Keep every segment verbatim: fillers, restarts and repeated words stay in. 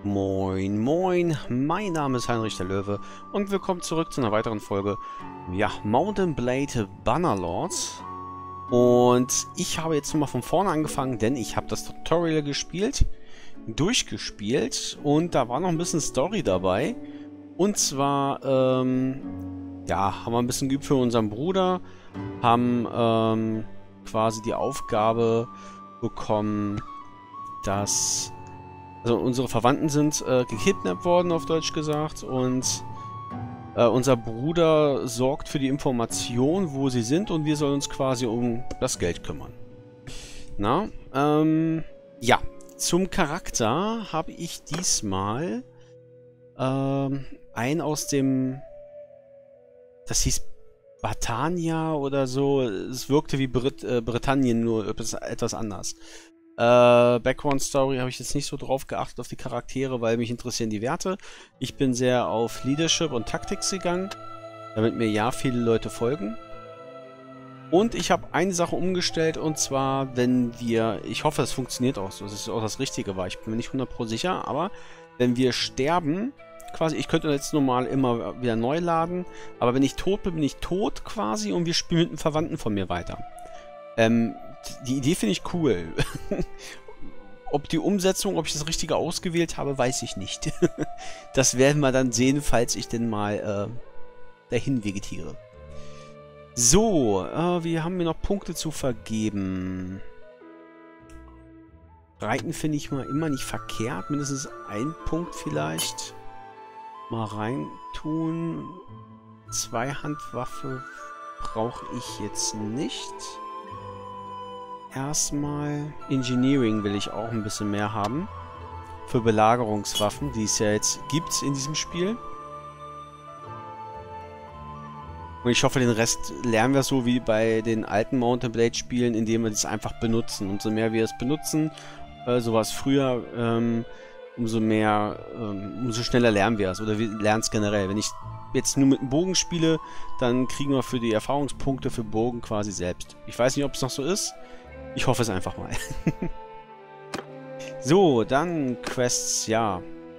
Moin, moin, mein Name ist Heinrich der Löwe und willkommen zurück zu einer weiteren Folge, ja, Mount and Blade Bannerlords. Und ich habe jetzt nochmal von vorne angefangen, denn ich habe das Tutorial gespielt, durchgespielt und da war noch ein bisschen Story dabei. Und zwar, ähm, ja, haben wir ein bisschen geübt für unseren Bruder, haben ähm, quasi die Aufgabe bekommen, dass... Also unsere Verwandten sind äh, gekidnappt worden, auf Deutsch gesagt, und äh, unser Bruder sorgt für die Information, wo sie sind, und wir sollen uns quasi um das Geld kümmern. Na, ähm, ja, zum Charakter habe ich diesmal ähm, einen aus dem, das hieß Batania oder so, es wirkte wie Brit äh, Britannien, nur etwas, etwas anders. Äh, Background Story habe ich jetzt nicht so drauf geachtet auf die Charaktere, weil mich interessieren die Werte. Ich bin sehr auf Leadership und Taktics gegangen, damit mir ja viele Leute folgen. Und ich habe eine Sache umgestellt, und zwar, wenn wir, ich hoffe, es funktioniert auch so, dass es auch das Richtige war, ich bin mir nicht hundert Prozent sicher, aber wenn wir sterben, quasi, ich könnte jetzt normal immer wieder neu laden, aber wenn ich tot bin, bin ich tot quasi und wir spielen mit einem Verwandten von mir weiter. Ähm, Die Idee finde ich cool. Ob die Umsetzung, ob ich das Richtige ausgewählt habe, weiß ich nicht. Das werden wir dann sehen, falls ich denn mal äh, dahin vegetiere. So, äh, wir haben mir noch Punkte zu vergeben. Reiten finde ich mal immer nicht verkehrt. Mindestens ein Punkt vielleicht. Mal rein tun. Zweihandwaffe brauche ich jetzt nicht. Erstmal Engineering will ich auch ein bisschen mehr haben. Für Belagerungswaffen, die es ja jetzt gibt in diesem Spiel. Und ich hoffe, den Rest lernen wir so wie bei den alten Mount and Blade Spielen, indem wir das einfach benutzen. Und so mehr wir es benutzen, äh, so war es früher, ähm, umso mehr, ähm, umso schneller lernen wir es. Oder wir lernen es generell. Wenn ich jetzt nur mit dem Bogen spiele, dann kriegen wir für die Erfahrungspunkte für Bogen quasi selbst. Ich weiß nicht, ob es noch so ist. Ich hoffe es einfach mal. So, dann Quests, ja.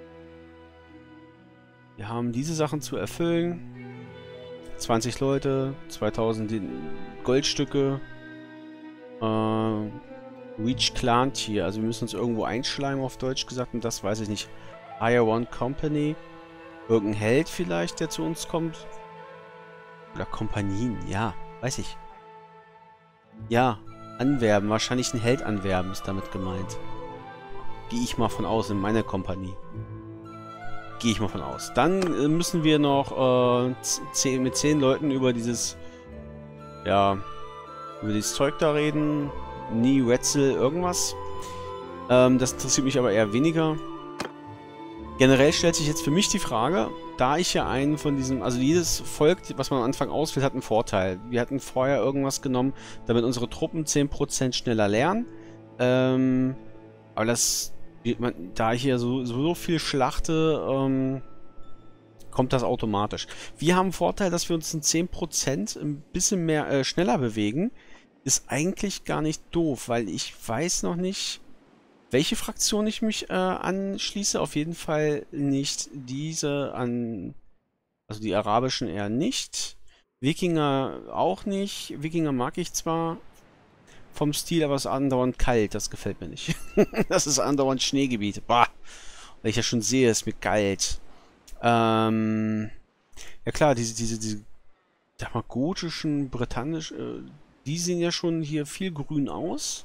Wir haben diese Sachen zu erfüllen. zwanzig Leute, zweitausend Goldstücke. Äh, Reach Clan Tier, also wir müssen uns irgendwo einschleimen, auf Deutsch gesagt, und das weiß ich nicht. Hire One Company. Irgendein Held vielleicht, der zu uns kommt. Oder Kompanien, ja, weiß ich. Ja. Anwerben, wahrscheinlich einen Held anwerben, ist damit gemeint. Gehe ich mal von aus, in meiner Kompanie. Gehe ich mal von aus. Dann äh, müssen wir noch äh, zehn, mit zehn Leuten über dieses, ja, über dieses Zeug da reden. Nie Wetzel, irgendwas. Ähm, das interessiert mich aber eher weniger. Generell stellt sich jetzt für mich die Frage, da ich ja einen von diesem, also jedes Volk, was man am Anfang auswählt, hat einen Vorteil. Wir hatten vorher irgendwas genommen, damit unsere Truppen zehn Prozent schneller lernen. Ähm, aber das, man, da ich hier so, so viel schlachte, ähm, kommt das automatisch. Wir haben einen Vorteil, dass wir uns in zehn Prozent ein bisschen mehr äh, schneller bewegen. Ist eigentlich gar nicht doof, weil ich weiß noch nicht, welche Fraktion ich mich äh, anschließe. Auf jeden Fall nicht diese an... Also die arabischen eher nicht. Wikinger auch nicht. Wikinger mag ich zwar vom Stil, aber es ist andauernd kalt. Das gefällt mir nicht. Das ist andauernd Schneegebiet. Bah! Weil ich ja schon sehe, es ist mir kalt. Ähm... Ja klar, diese, diese, diese... sag mal, gotischen, britannisch... Äh, die sehen ja schon hier viel grün aus.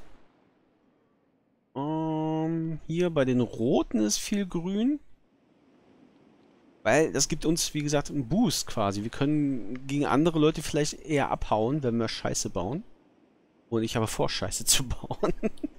Um, hier bei den Roten ist viel grün. Weil das gibt uns, wie gesagt, einen Boost quasi. Wir können gegen andere Leute vielleicht eher abhauen, wenn wir Scheiße bauen. Und ich habe vor, Scheiße zu bauen.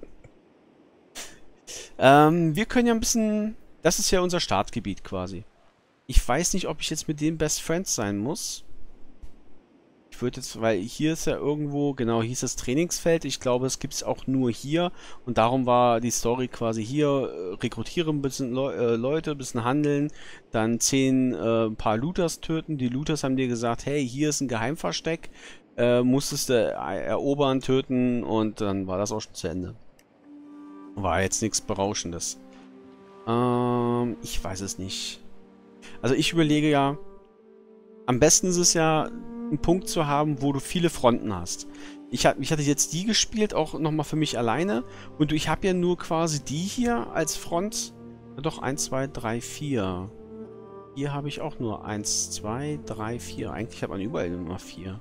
ähm, wir können ja ein bisschen... Das ist ja unser Startgebiet quasi. Ich weiß nicht, ob ich jetzt mit dem Best Friends sein muss. Ich würde jetzt, weil hier ist ja irgendwo, genau, hier ist das Trainingsfeld. Ich glaube, es gibt es auch nur hier. Und darum war die Story quasi hier, äh, rekrutieren ein bisschen Le äh, Leute, ein bisschen handeln, dann zehn äh, ein paar Looters töten. Die Looters haben dir gesagt, hey, hier ist ein Geheimversteck, äh, musstest du erobern, töten, und dann war das auch schon zu Ende. War jetzt nichts Berauschendes. Ähm, ich weiß es nicht. Also ich überlege ja, am besten ist es ja, einen Punkt zu haben, wo du viele Fronten hast. Ich, hab, ich hatte jetzt die gespielt, auch nochmal für mich alleine. Und ich habe ja nur quasi die hier als Front. Ja, doch, eins, zwei, drei, vier. Hier habe ich auch nur eins, zwei, drei, vier. Eigentlich hat man überall immer vier.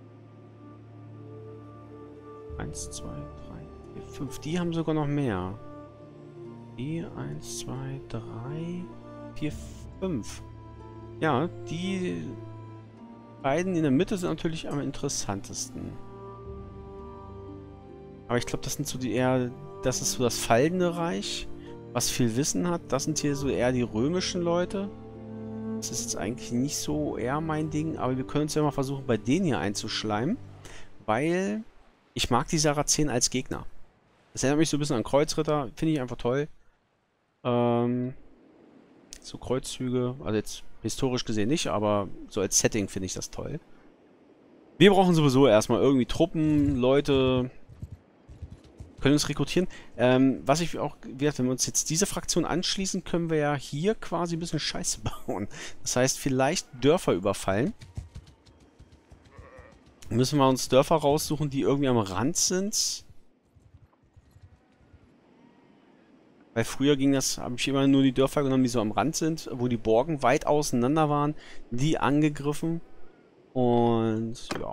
eins, zwei, drei, vier, fünf. Die haben sogar noch mehr. Die eins, zwei, drei, vier, fünf. Ja, die beiden in der Mitte sind natürlich am interessantesten. Aber ich glaube, das sind so die eher, das ist so das fallende Reich, was viel Wissen hat. Das sind hier so eher die römischen Leute. Das ist jetzt eigentlich nicht so eher mein Ding, aber wir können uns ja mal versuchen, bei denen hier einzuschleimen, weil ich mag die Sarazenen als Gegner. Das erinnert mich so ein bisschen an Kreuzritter, finde ich einfach toll. Ähm, so Kreuzzüge, also jetzt historisch gesehen nicht, aber so als Setting finde ich das toll. Wir brauchen sowieso erstmal irgendwie Truppen, Leute, können uns rekrutieren. Ähm, was ich auch, wenn wir uns jetzt diese Fraktion anschließen, können wir ja hier quasi ein bisschen Scheiße bauen. Das heißt, vielleicht Dörfer überfallen. Müssen wir uns Dörfer raussuchen, die irgendwie am Rand sind. Weil früher ging das, habe ich immer nur die Dörfer genommen, die so am Rand sind, wo die Burgen weit auseinander waren, die angegriffen. Und ja.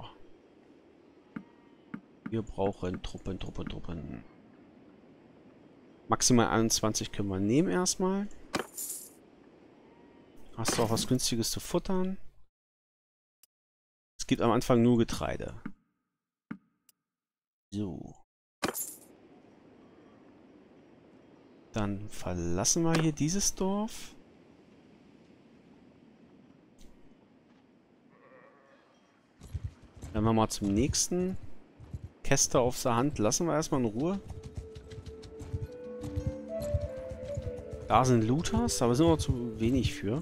Wir brauchen Truppen, Truppen, Truppen. Maximal einundzwanzig können wir nehmen erstmal. Hast du auch was Günstiges zu futtern? Es gibt am Anfang nur Getreide. So. Dann verlassen wir hier dieses Dorf. Dann wir mal zum nächsten. Käste auf der Hand lassen wir erstmal in Ruhe. Da sind Looters, aber sind wir zu wenig für.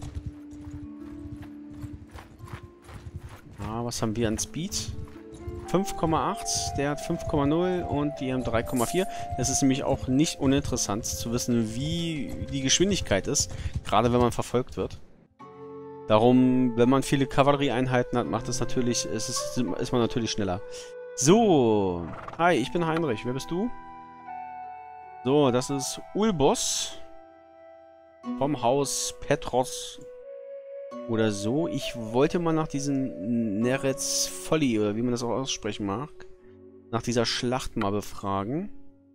Ah, was haben wir an Speed? fünf Komma acht, der hat fünf Komma null und die haben drei Komma vier. Das ist nämlich auch nicht uninteressant zu wissen, wie die Geschwindigkeit ist, gerade wenn man verfolgt wird. Darum, wenn man viele Kavallerieeinheiten hat, macht es natürlich, ist, es, ist man natürlich schneller. So, hi, ich bin Heinrich. Wer bist du? So, das ist Ulbos vom Haus Petros oder so. Ich wollte mal nach diesem Neretz Folly, oder wie man das auch aussprechen mag, nach dieser Schlacht mal befragen.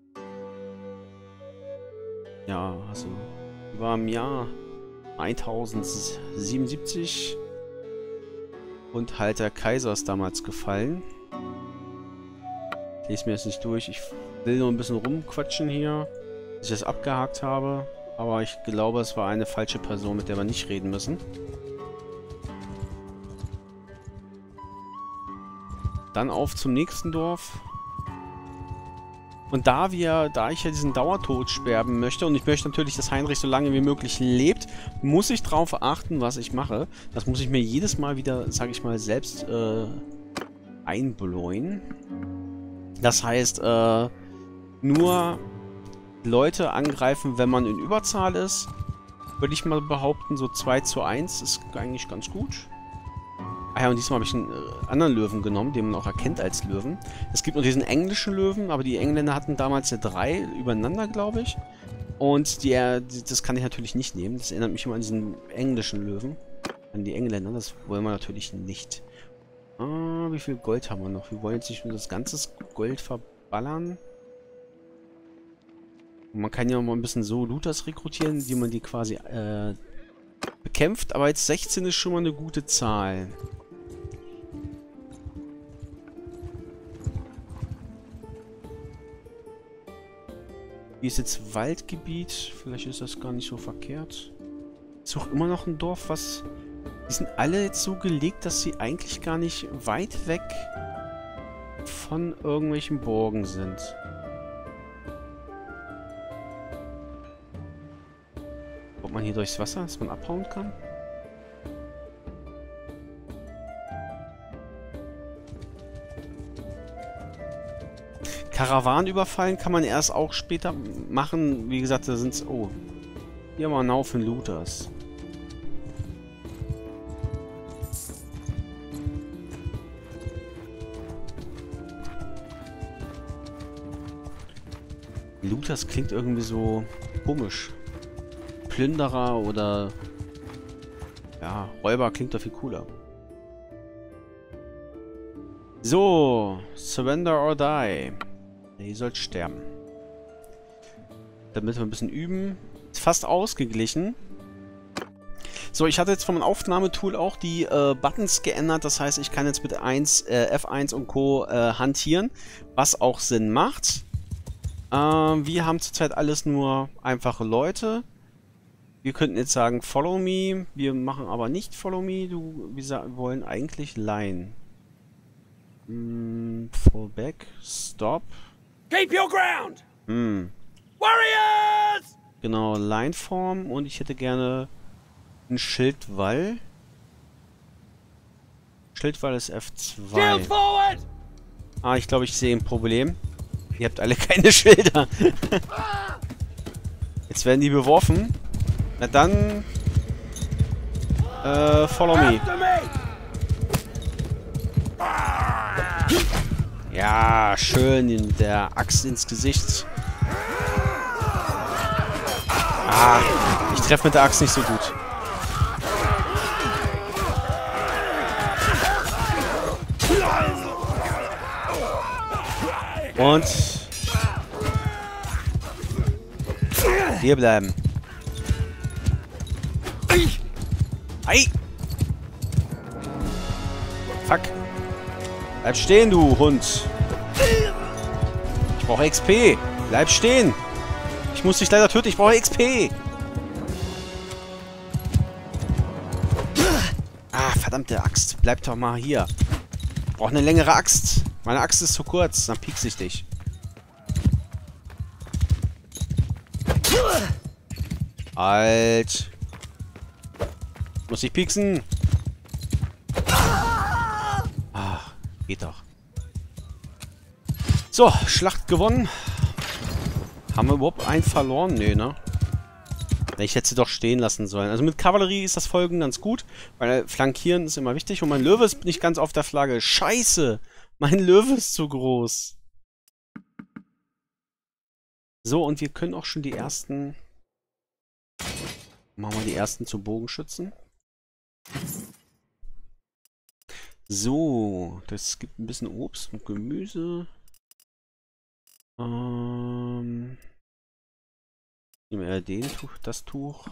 Ja, also, die war im Jahr tausendsiebenundsiebzig und halt der Kaiser ist damals gefallen. Ich lese mir jetzt nicht durch. Ich will nur ein bisschen rumquatschen hier, dass ich das abgehakt habe. Aber ich glaube, es war eine falsche Person, mit der wir nicht reden müssen. Dann auf zum nächsten Dorf. Und da wir, da ich ja diesen Dauertod sterben möchte und ich möchte natürlich, dass Heinrich so lange wie möglich lebt, muss ich darauf achten, was ich mache. Das muss ich mir jedes Mal wieder, sage ich mal, selbst äh, einbläuen. Das heißt, äh, nur Leute angreifen, wenn man in Überzahl ist. Würde ich mal behaupten, so zwei zu eins ist eigentlich ganz gut. Ah ja, und diesmal habe ich einen äh, anderen Löwen genommen, den man auch erkennt als Löwen. Es gibt nur diesen englischen Löwen, aber die Engländer hatten damals ja drei übereinander, glaube ich. Und die, äh, die, das kann ich natürlich nicht nehmen. Das erinnert mich immer an diesen englischen Löwen. An die Engländer, das wollen wir natürlich nicht. Ah, wie viel Gold haben wir noch? Wir wollen jetzt nicht nur das ganze Gold verballern. Und man kann ja mal ein bisschen so Looters rekrutieren, wie man die quasi äh, bekämpft. Aber jetzt sechzehn ist schon mal eine gute Zahl. Hier ist jetzt Waldgebiet. Vielleicht ist das gar nicht so verkehrt. Ich suche immer noch ein Dorf, was... Die sind alle jetzt so gelegt, dass sie eigentlich gar nicht weit weg von irgendwelchen Burgen sind. Kommt man hier durchs Wasser, dass man abhauen kann? Karawanen überfallen kann man erst auch später machen. Wie gesagt, da sind es... Oh. Hier mal einen Haufen Looters. Looters klingt irgendwie so komisch. Plünderer oder ja, Räuber klingt doch viel cooler. So, surrender or die. Ihr sollt sterben. Damit wir ein bisschen üben. Ist fast ausgeglichen. So, ich hatte jetzt vom Aufnahmetool auch die äh, Buttons geändert. Das heißt, ich kann jetzt mit eins, äh, F eins und Co. Äh, hantieren. Was auch Sinn macht. Äh, wir haben zurzeit alles nur einfache Leute. Wir könnten jetzt sagen, follow me. Wir machen aber nicht follow me. Du, wir wollen eigentlich line. Mm, fall back. Stop. Keep your ground! Hm. Warriors! Genau, Lineform. Und ich hätte gerne einen Schildwall. Schildwall ist F zwei. Shield forward! Ah, ich glaube, ich sehe ein Problem. Ihr habt alle keine Schilder. Jetzt werden die beworfen. Na dann... Äh, follow me. After me! Ja, schön in der Axt ins Gesicht. Ah, ich treffe mit der Axt nicht so gut. Und wir bleiben. Ei! Fuck. Bleib stehen, du Hund. Ich brauche X P. Bleib stehen. Ich muss dich leider töten. Ich brauche X P. Ah, verdammte Axt. Bleib doch mal hier. Ich brauche eine längere Axt. Meine Axt ist zu kurz. Dann piekse ich dich. Halt. Muss ich pieksen? Ah, geht doch. So, Schlacht gewonnen. Haben wir überhaupt einen verloren? Nee, ne? Ich hätte sie doch stehen lassen sollen. Also mit Kavallerie ist das Folgen ganz gut, weil Flankieren ist immer wichtig. Und mein Löwe ist nicht ganz auf der Flagge. Scheiße! Mein Löwe ist zu groß. So, und wir können auch schon die ersten... Machen wir die ersten zu Bogenschützen. So, das gibt ein bisschen Obst und Gemüse. Ähm... Nehmen wir den Tuch, das Tuch.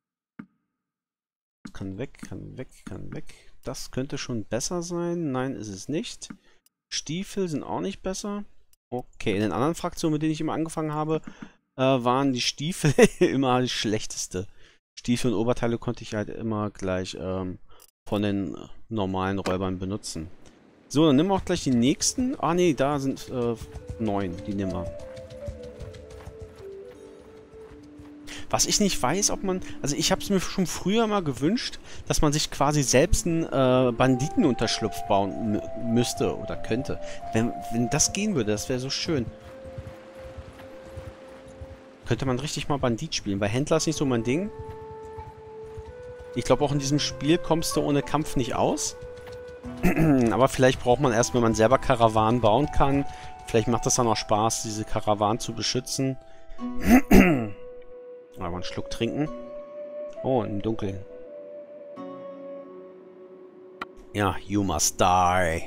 Kann weg, kann weg, kann weg. Das könnte schon besser sein. Nein, ist es nicht. Stiefel sind auch nicht besser. Okay, in den anderen Fraktionen, mit denen ich immer angefangen habe, äh, waren die Stiefel immer die schlechteste. Stiefel und Oberteile konnte ich halt immer gleich ähm, von den normalen Räubern benutzen. So, dann nehmen wir auch gleich die nächsten. Ah ne, da sind äh, neun. Die nehmen wir. Was ich nicht weiß, ob man... Also ich habe es mir schon früher mal gewünscht, dass man sich quasi selbst einen äh, Banditenunterschlupf bauen müsste oder könnte. Wenn, wenn das gehen würde, das wäre so schön. Könnte man richtig mal Bandit spielen. Bei Händler ist nicht so mein Ding. Ich glaube auch in diesem Spiel kommst du ohne Kampf nicht aus. Aber vielleicht braucht man erst, wenn man selber Karawanen bauen kann. Vielleicht macht das dann auch Spaß, diese Karawanen zu beschützen. Aber einen Schluck trinken. Oh, im Dunkeln. Ja, you must die.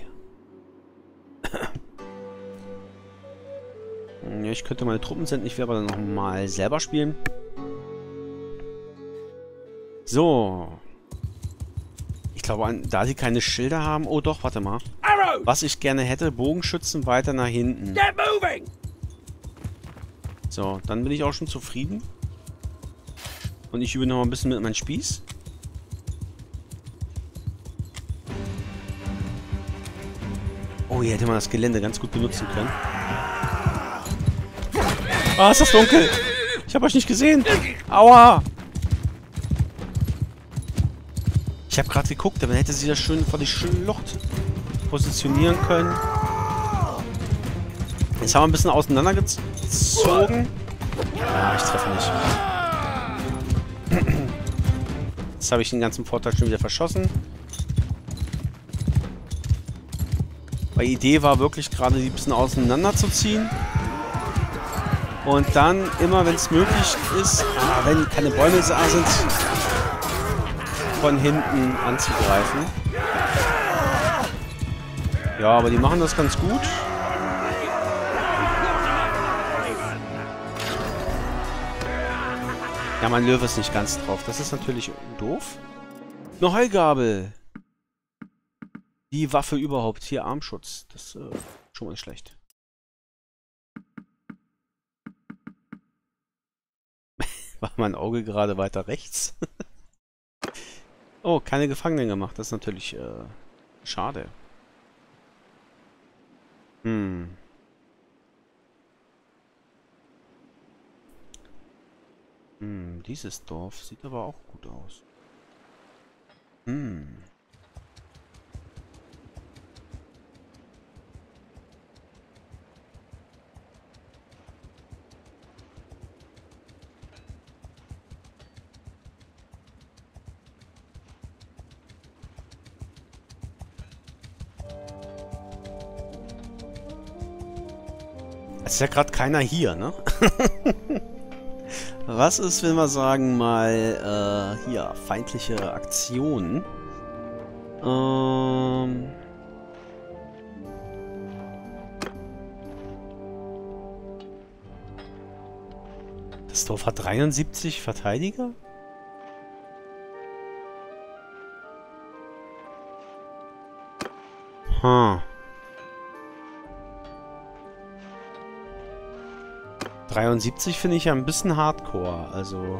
Ich könnte meine Truppen senden, ich werde aber dann nochmal selber spielen. So. Ich glaube, da sie keine Schilder haben... Oh doch, warte mal. Was ich gerne hätte, Bogenschützen weiter nach hinten. So, dann bin ich auch schon zufrieden. Und ich übe noch ein bisschen mit meinem Spieß. Oh, hier hätte man das Gelände ganz gut benutzen können. Ah, ist das dunkel! Ich habe euch nicht gesehen! Aua! Ich habe gerade geguckt, aber dann hätte sie das schön vor die Schlucht positionieren können. Jetzt haben wir ein bisschen auseinandergezogen. Ja, ich treffe nicht. Jetzt habe ich den ganzen Vorteil schon wieder verschossen. Weil die Idee war wirklich gerade, die ein bisschen auseinanderzuziehen. Und dann, immer wenn es möglich ist, ah, wenn keine Bäume da sind, von hinten anzugreifen. Ja, aber die machen das ganz gut. Ja, mein Löwe ist nicht ganz drauf. Das ist natürlich doof. Eine Heugabel. Die Waffe überhaupt. Hier Armschutz. Das ist äh, schon mal schlecht. War mein Auge gerade weiter rechts? Oh, keine Gefangenen gemacht. Das ist natürlich äh, schade. Hm. Hm, dieses Dorf sieht aber auch gut aus. Hm. Es ist ja gerade keiner hier, ne? Was ist, wenn wir sagen mal, äh, hier, feindliche Aktionen? Ähm... Das Dorf hat dreiundsiebzig Verteidiger? Hm. dreiundsiebzig finde ich ja ein bisschen hardcore, also...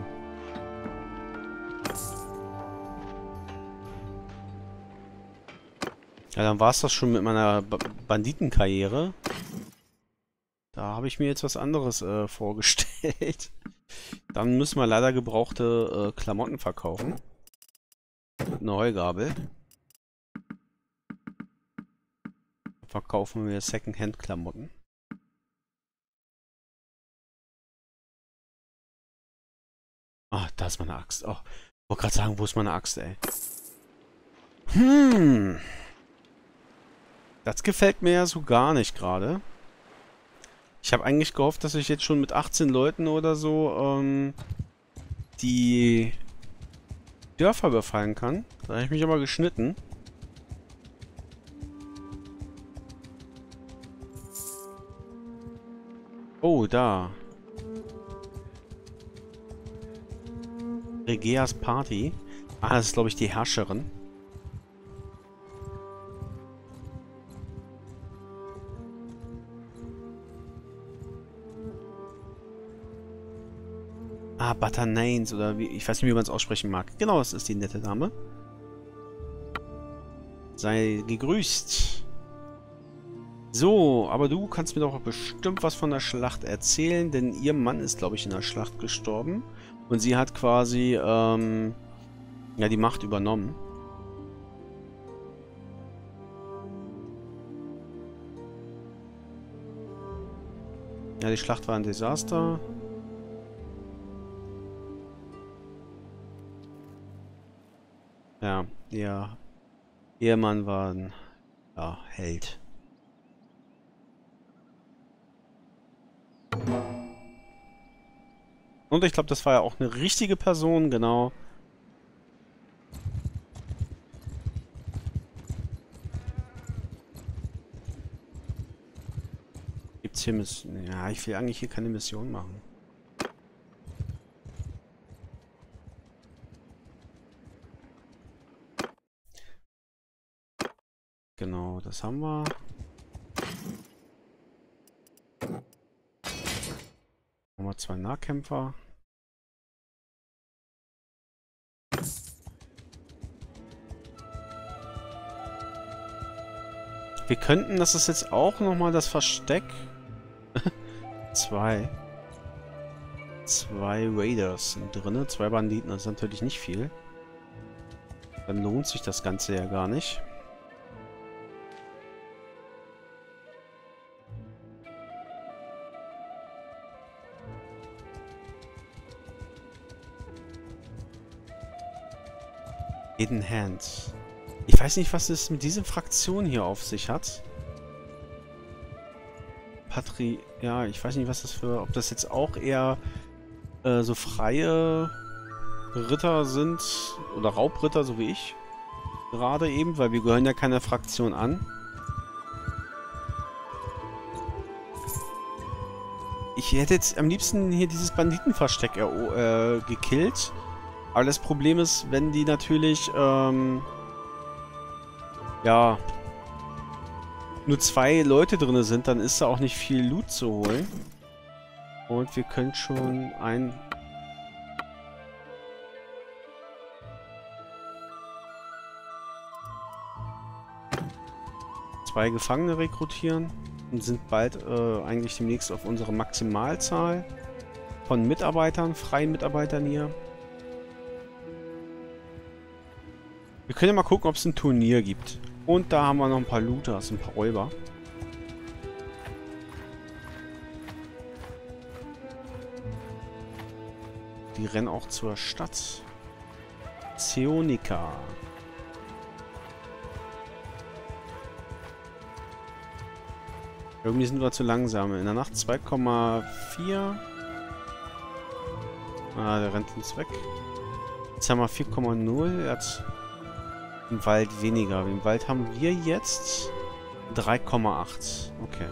Ja, dann war es das schon mit meiner ba Banditenkarriere. Da habe ich mir jetzt was anderes äh, vorgestellt. Dann müssen wir leider gebrauchte äh, Klamotten verkaufen. Mit einer Heugabel. Verkaufen wir Secondhand-Klamotten. Ah, da ist meine Axt. Oh, ich wollte gerade sagen, wo ist meine Axt, ey? Hm. Das gefällt mir ja so gar nicht gerade. Ich habe eigentlich gehofft, dass ich jetzt schon mit achtzehn Leuten oder so ähm, die Dörfer befallen kann. Da habe ich mich aber geschnitten. Oh, da. Regeas Party. Ah, das ist, glaube ich, die Herrscherin. Ah, Batanains oder wie, ich weiß nicht, wie man es aussprechen mag. Genau, das ist die nette Dame. Sei gegrüßt. So, aber du kannst mir doch bestimmt was von der Schlacht erzählen, denn ihr Mann ist, glaube ich, in der Schlacht gestorben. Und sie hat quasi, ähm, ja, die Macht übernommen. Ja, die Schlacht war ein Desaster. Ja, ihr Ehemann war ein, ja, Held. Und ich glaube, das war ja auch eine richtige Person, genau. Gibt's hier Missionen? Ja, ich will eigentlich hier keine Mission machen. Genau, das haben wir. Haben wir zwei Nahkämpfer. Wir könnten, das ist jetzt auch nochmal das Versteck. zwei. Zwei Raiders sind drin, zwei Banditen, das ist natürlich nicht viel. Dann lohnt sich das Ganze ja gar nicht. Hidden Hand. Ich weiß nicht, was es mit dieser Fraktion hier auf sich hat. Patri... Ja, ich weiß nicht, was das für... Ob das jetzt auch eher äh, so freie Ritter sind oder Raubritter, so wie ich. Gerade eben, weil wir gehören ja keiner Fraktion an. Ich hätte jetzt am liebsten hier dieses Banditenversteck äh, gekillt. Aber das Problem ist, wenn die natürlich, ähm, ja, nur zwei Leute drin sind, dann ist da auch nicht viel Loot zu holen. Und wir können schon ein... zwei Gefangene rekrutieren und sind bald äh, eigentlich demnächst auf unsere Maximalzahl von Mitarbeitern, freien Mitarbeitern hier. Wir können ja mal gucken, ob es ein Turnier gibt. Und da haben wir noch ein paar Looters, ein paar Räuber. Die rennen auch zur Stadt. Zeonica. Irgendwie sind wir zu langsam. In der Nacht zwei Komma vier. Ah, der rennt uns weg. Jetzt haben wir vier Komma null. Er hat im Wald weniger. Im Wald haben wir jetzt drei Komma acht. Okay.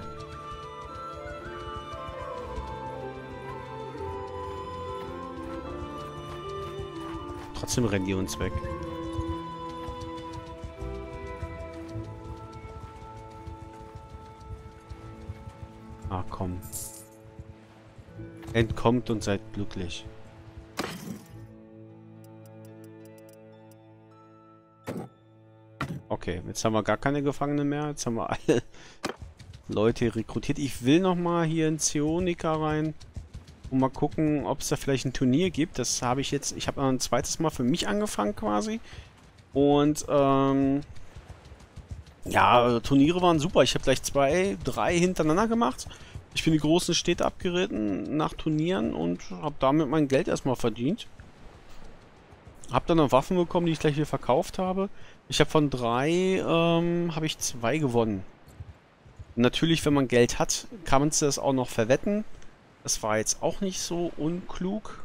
Trotzdem rennen die uns weg. Ah, komm. Entkommt und seid glücklich. Okay, jetzt haben wir gar keine Gefangenen mehr. Jetzt haben wir alle Leute rekrutiert. Ich will nochmal hier in Zeonica rein und mal gucken, ob es da vielleicht ein Turnier gibt. Das habe ich jetzt... Ich habe noch ein zweites Mal für mich angefangen quasi. Und, ähm... ja, Turniere waren super. Ich habe gleich zwei, drei hintereinander gemacht. Ich bin die großen Städte abgeritten nach Turnieren und habe damit mein Geld erstmal verdient. Habe dann noch Waffen bekommen, die ich gleich wieder verkauft habe. Ich habe von drei, ähm, habe ich zwei gewonnen. Und natürlich, wenn man Geld hat, kann man das auch noch verwetten. Das war jetzt auch nicht so unklug.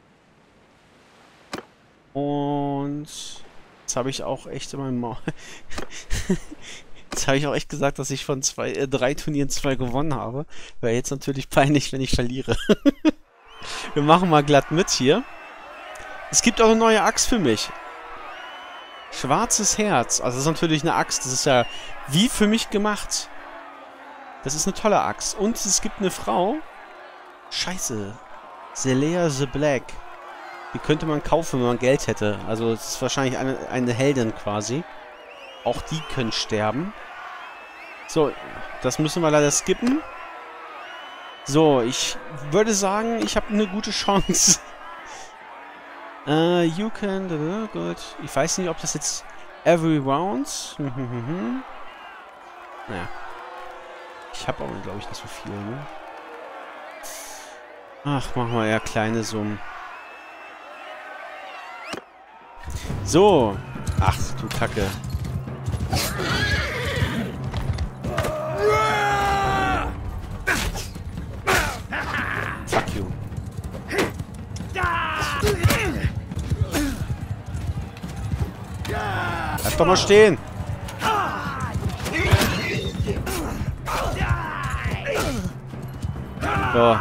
Und jetzt habe ich auch echt in meinem Maul... Jetzt habe ich auch echt gesagt, dass ich von zwei, äh, drei Turnieren zwei gewonnen habe. Wäre jetzt natürlich peinlich, wenn ich verliere. Wir machen mal glatt mit hier. Es gibt auch eine neue Axt für mich. Schwarzes Herz. Also das ist natürlich eine Axt. Das ist ja wie für mich gemacht. Das ist eine tolle Axt. Und es gibt eine Frau. Scheiße. Zelea the Black. Die könnte man kaufen, wenn man Geld hätte. Also es ist wahrscheinlich eine, eine Heldin quasi. Auch die können sterben. So, das müssen wir leider skippen. So, ich würde sagen, ich habe eine gute Chance. Uh, you can... Uh, gut. Ich weiß nicht, ob das jetzt every round... naja. Ich habe aber, glaube ich, nicht so viel, ne? Ach, machen wir eher kleine Summen. So. Ach, du Kacke. Fuck you. Bleib doch mal stehen. So.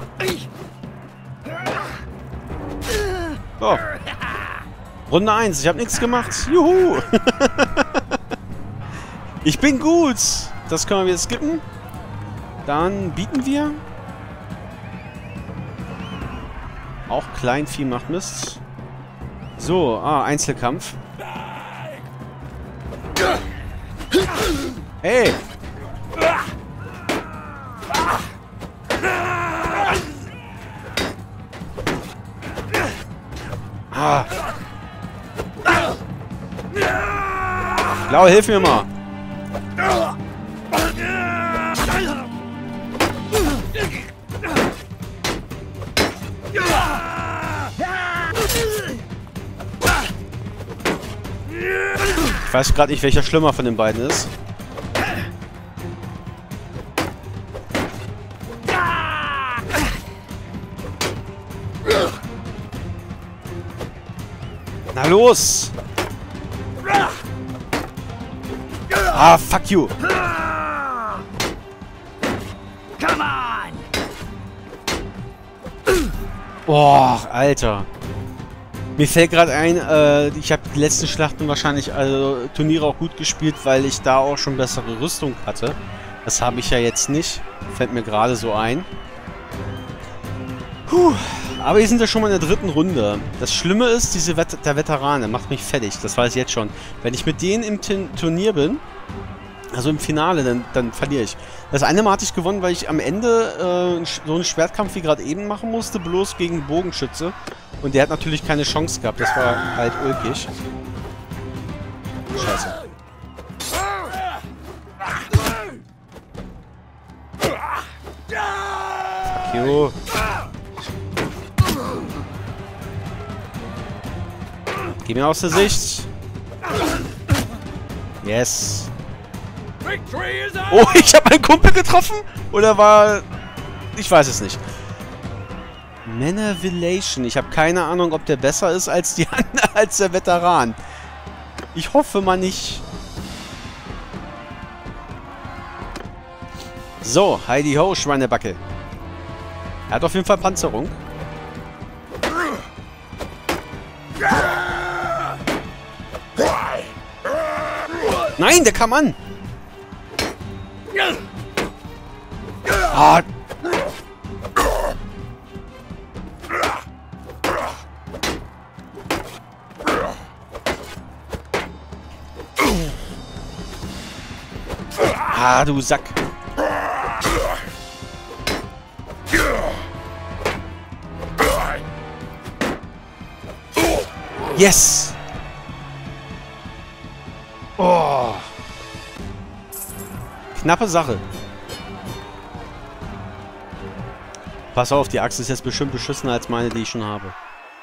So. Runde eins. Ich habe nichts gemacht. Juhu. Ich bin gut. Das können wir wieder skippen. Dann bieten wir. Auch Kleinvieh macht Mist. So, ah, Einzelkampf. Hey! Ah. Blau, hilf mir mal! Ich weiß gerade nicht, welcher schlimmer von den beiden ist. Na los! Ah, fuck you! Come on! Boah, Alter. Mir fällt gerade ein, äh, ich habe die letzten Schlachten wahrscheinlich, also Turniere auch gut gespielt, weil ich da auch schon bessere Rüstung hatte. Das habe ich ja jetzt nicht. Fällt mir gerade so ein. Puh. Aber wir sind ja schon mal in der dritten Runde. Das Schlimme ist, diese Vet der Veteran, der macht mich fertig. Das weiß ich jetzt schon. Wenn ich mit denen im T Turnier bin, also im Finale, dann, dann verliere ich. Das eine Mal hatte ich gewonnen, weil ich am Ende äh, so einen Schwertkampf wie gerade eben machen musste, bloß gegen einen Bogenschütze. Und der hat natürlich keine Chance gehabt. Das war halt ulkig. Scheiße. Fuck you. Geh mir aus der Sicht. Yes. Oh, ich habe meinen Kumpel getroffen? Oder war... Ich weiß es nicht. Manavillation. Ich habe keine Ahnung, ob der besser ist als, die, als der Veteran. Ich hoffe mal nicht. So, Heidi Ho, Schweinebacke. Er hat auf jeden Fall Panzerung. Nein, der kam an! Ah. Ah, du Sack. Yes! Oh. Knappe Sache. Pass auf, die Axt ist jetzt bestimmt beschissener als meine, die ich schon habe.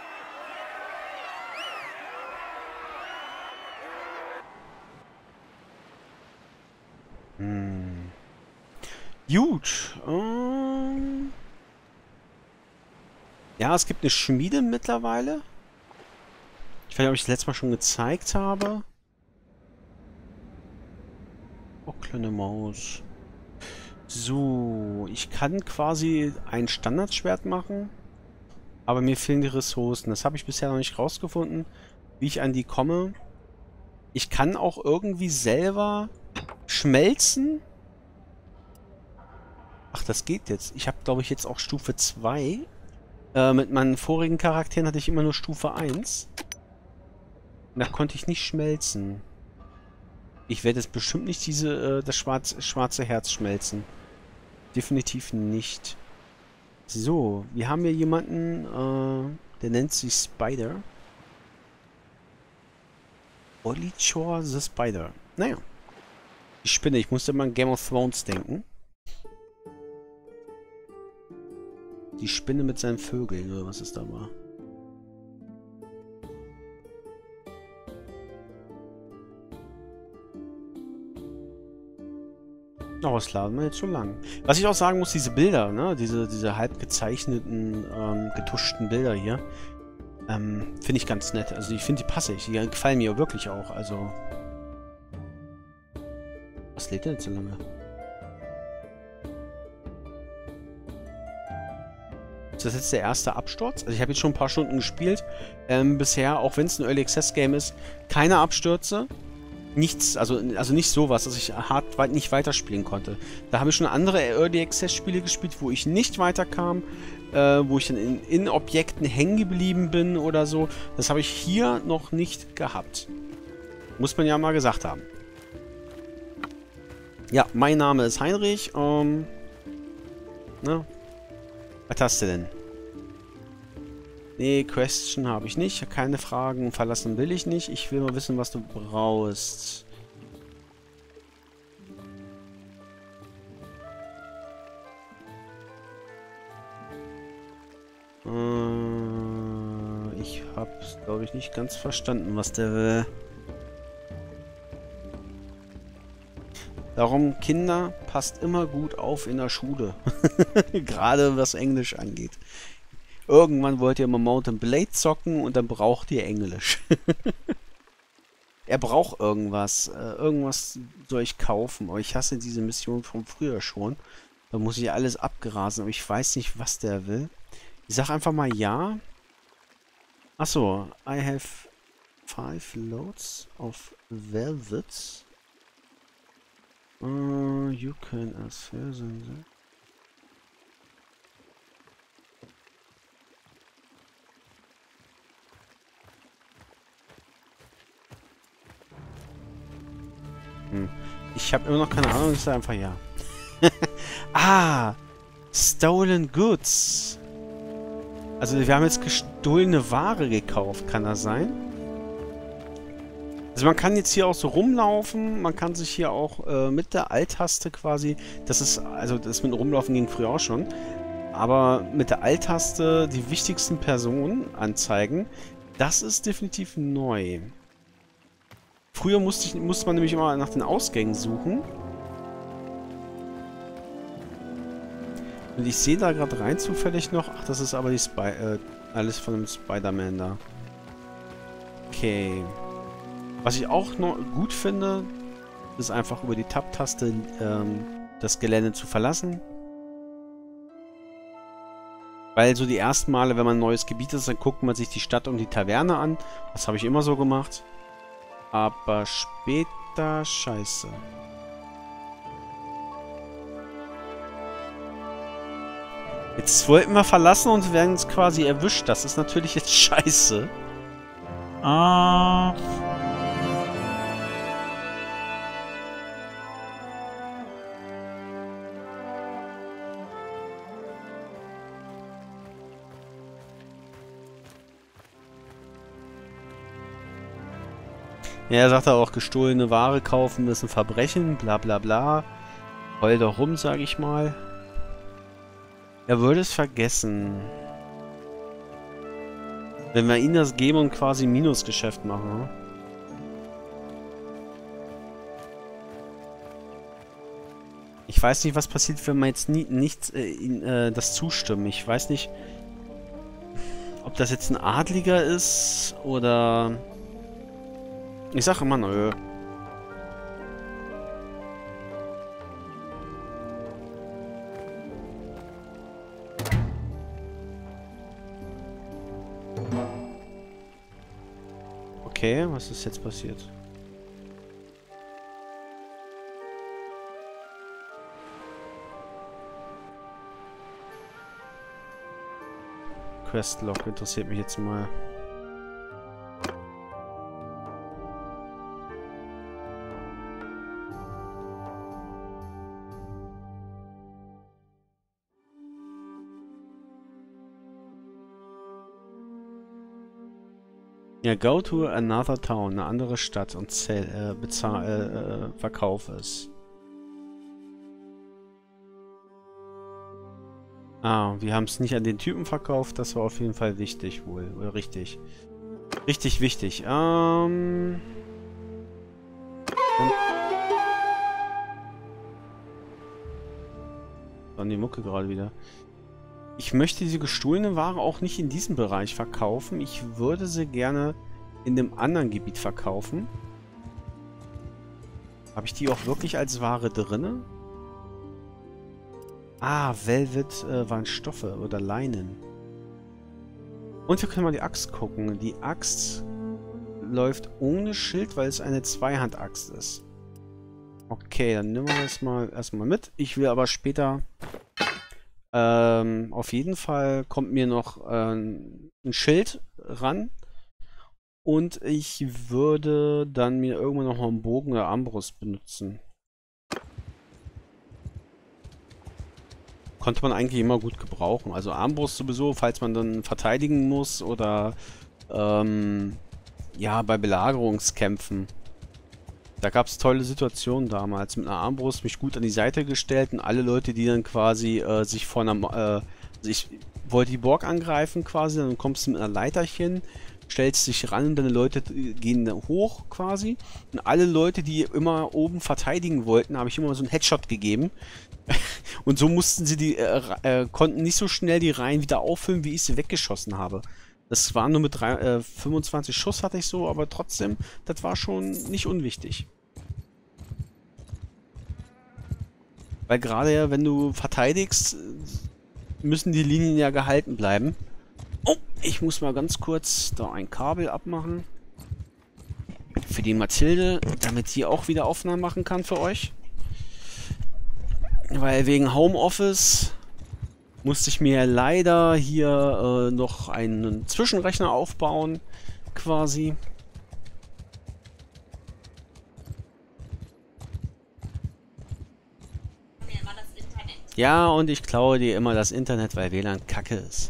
Hm. Gut. Ähm. Ja, es gibt eine Schmiede mittlerweile. Ich weiß nicht, ob ich das letzte Mal schon gezeigt habe. Oh, kleine Maus. So, ich kann quasi ein Standardschwert machen, aber mir fehlen die Ressourcen. Das habe ich bisher noch nicht rausgefunden, wie ich an die komme. Ich kann auch irgendwie selber schmelzen. Ach, das geht jetzt. Ich habe, glaube ich, jetzt auch Stufe zwei. Äh, mit meinen vorigen Charakteren hatte ich immer nur Stufe eins. Und da konnte ich nicht schmelzen. Ich werde jetzt bestimmt nicht diese, äh, das schwarze, schwarze Herz schmelzen. Definitiv nicht. So, wir haben hier jemanden, äh, der nennt sich Spider. Olichor the Spider. Naja. Die Spinne, ich musste immer an Game of Thrones denken. Die Spinne mit seinen Vögeln, oder was es da war. Oh, das laden wir jetzt so lang. Was ich auch sagen muss, diese Bilder, ne, diese, diese halb gezeichneten, ähm, getuschten Bilder hier, ähm, finde ich ganz nett. Also ich finde die passig, die gefallen mir wirklich auch, also... Was lädt denn jetzt so lange? Ist das jetzt der erste Absturz? Also ich habe jetzt schon ein paar Stunden gespielt. Ähm, bisher, auch wenn es ein Early Access Game ist, keine Abstürze. Nichts, also, also nicht sowas, dass ich hart weit nicht weiterspielen konnte. Da habe ich schon andere Early Access Spiele gespielt, wo ich nicht weiterkam, äh, wo ich dann in, in Objekten hängen geblieben bin oder so. Das habe ich hier noch nicht gehabt. Muss man ja mal gesagt haben. Ja, mein Name ist Heinrich. Ähm, na, was hast du denn? Nee, Question habe ich nicht. Keine Fragen. Verlassen will ich nicht. Ich will nur wissen, was du brauchst. Äh, ich hab's, glaube ich, nicht ganz verstanden, was der will. Darum, Kinder, passt immer gut auf in der Schule. Gerade was Englisch angeht. Irgendwann wollt ihr mal Mount and Blade zocken und dann braucht ihr Englisch. Er braucht irgendwas. Äh, irgendwas soll ich kaufen. Aber ich hasse diese Mission von früher schon. Da muss ich alles abgrasen. Aber ich weiß nicht, was der will. Ich sag einfach mal ja. Achso. I have five loads of velvet. Uh, you can as person. Hm. Ich habe immer noch keine Ahnung, ich sage einfach ja. Ah! Stolen Goods. Also wir haben jetzt gestohlene Ware gekauft, kann das sein? Also man kann jetzt hier auch so rumlaufen, man kann sich hier auch äh, mit der Alt-Taste quasi, das ist, also das mit dem Rumlaufen ging früher auch schon, aber mit der Alt-Taste die wichtigsten Personen anzeigen, das ist definitiv neu. Früher musste, ich, musste man nämlich immer nach den Ausgängen suchen. Und ich sehe da gerade rein zufällig noch, ach das ist aber die Spy, äh, alles von dem Spider-Man da. Okay. Was ich auch noch gut finde, ist einfach über die Tab-Taste ähm, das Gelände zu verlassen. Weil so die ersten Male, wenn man ein neues Gebiet ist, dann guckt man sich die Stadt und die Taverne an. Das habe ich immer so gemacht. Aber später scheiße. Jetzt wollten wir verlassen und werden uns quasi erwischt. Das ist natürlich jetzt scheiße. Ah... Ja, er sagt auch, gestohlene Ware kaufen ist ein Verbrechen, bla bla bla. Heul doch rum, sag ich mal. Er würde es vergessen. Wenn wir ihm das geben und quasi ein Minusgeschäft machen. Ne? Ich weiß nicht, was passiert, wenn man jetzt nie, nicht äh, in, äh, das zustimmen. Ich weiß nicht, ob das jetzt ein Adliger ist oder... Ich sag immer nö. Okay, was ist jetzt passiert? Questlog interessiert mich jetzt mal. Ja, go to another town, eine andere Stadt und sell, äh, bezahl, äh, äh, verkauf es. Ah, wir haben es nicht an den Typen verkauft, das war auf jeden Fall wichtig wohl, oder richtig. Richtig wichtig. Ähm... Dann die Mucke gerade wieder. Ich möchte diese gestohlene Ware auch nicht in diesem Bereich verkaufen. Ich würde sie gerne in dem anderen Gebiet verkaufen. Habe ich die auch wirklich als Ware drinne? Ah, Velvet äh, waren Stoffe oder Leinen. Und wir können mal die Axt gucken. Die Axt läuft ohne Schild, weil es eine Zweihand-Axt ist. Okay, dann nehmen wir das mal erstmal mit. Ich will aber später... Ähm, auf jeden Fall kommt mir noch äh, ein Schild ran. Und ich würde dann mir irgendwann noch mal einen Bogen oder Armbrust benutzen. Konnte man eigentlich immer gut gebrauchen. Also Armbrust sowieso, falls man dann verteidigen muss oder ähm, ja, bei Belagerungskämpfen. Da gab es tolle Situationen damals. Mit einer Armbrust mich gut an die Seite gestellt und alle Leute, die dann quasi äh, sich vor einer... Äh, also ich wollte die Burg angreifen quasi, dann kommst du mit einer Leiterchen, stellst dich ran und deine Leute gehen da hoch quasi. Und alle Leute, die immer oben verteidigen wollten, habe ich immer so einen Headshot gegeben. Und so mussten sie die, äh, äh, konnten nicht so schnell die Reihen wieder auffüllen, wie ich sie weggeschossen habe. Das war nur mit drei, äh, fünfundzwanzig Schuss hatte ich so, aber trotzdem, das war schon nicht unwichtig. Weil gerade ja, wenn du verteidigst, müssen die Linien ja gehalten bleiben. Oh, ich muss mal ganz kurz da ein Kabel abmachen. Für die Mathilde, damit sie auch wieder Aufnahmen machen kann für euch. Weil wegen Homeoffice musste ich mir leider hier äh, noch einen Zwischenrechner aufbauen, quasi. Ja, und ich klaue dir immer das Internet, weil W L A N kacke ist.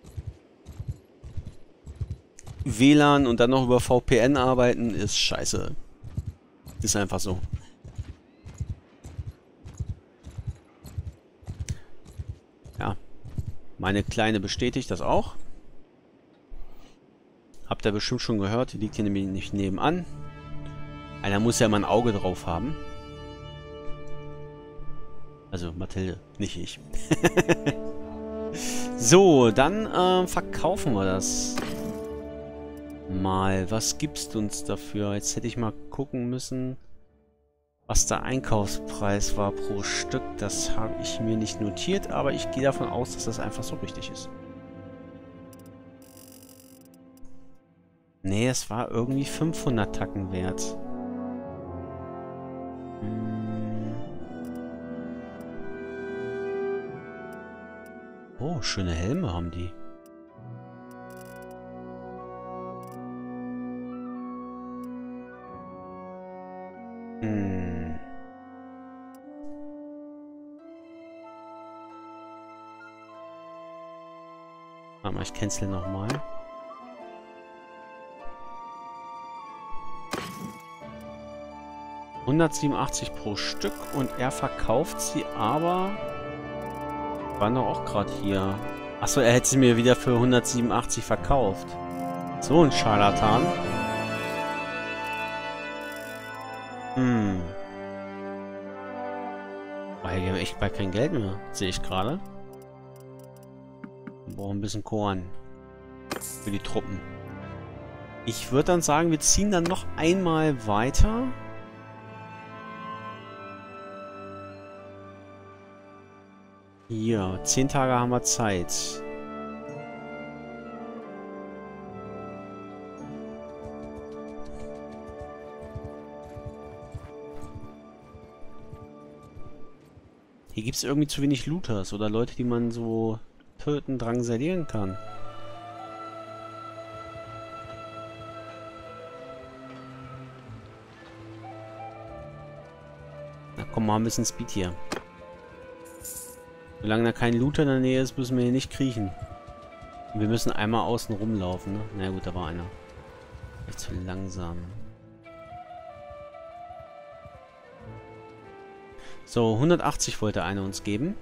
W L A N und dann noch über V P N arbeiten ist scheiße. Ist einfach so. Ja. Meine Kleine bestätigt das auch. Habt ihr bestimmt schon gehört. Die liegt hier nämlich nicht nebenan. Einer muss ja mal ein Auge drauf haben. Also Mathilde, nicht ich. So, dann äh, verkaufen wir das mal. Was gibst du uns dafür? Jetzt hätte ich mal gucken müssen, was der Einkaufspreis war pro Stück. Das habe ich mir nicht notiert, aber ich gehe davon aus, dass das einfach so richtig ist. Nee, es war irgendwie fünfhundert Tacken wert. Oh, schöne Helme haben die. Hm. Warte mal, ich cancel nochmal. hundertsiebenundachtzig pro Stück und er verkauft sie aber... Waren doch auch gerade hier. Achso, er hätte sie mir wieder für hundertsiebenundachtzig verkauft. So ein Scharlatan. Hm. Weil wir haben echt bald kein Geld mehr. Sehe ich gerade. Wir brauchen ein bisschen Korn. Für die Truppen. Ich würde dann sagen, wir ziehen dann noch einmal weiter. Hier, zehn Tage haben wir Zeit. Hier gibt es irgendwie zu wenig Looters oder Leute, die man so töten, drangsalieren kann. Na komm, mal ein bisschen Speed hier. Solange da kein Looter in der Nähe ist, müssen wir hier nicht kriechen. Und wir müssen einmal außen rumlaufen, ne? Na gut, da war einer. Echt zu langsam. So, hundertachtzig wollte einer uns geben.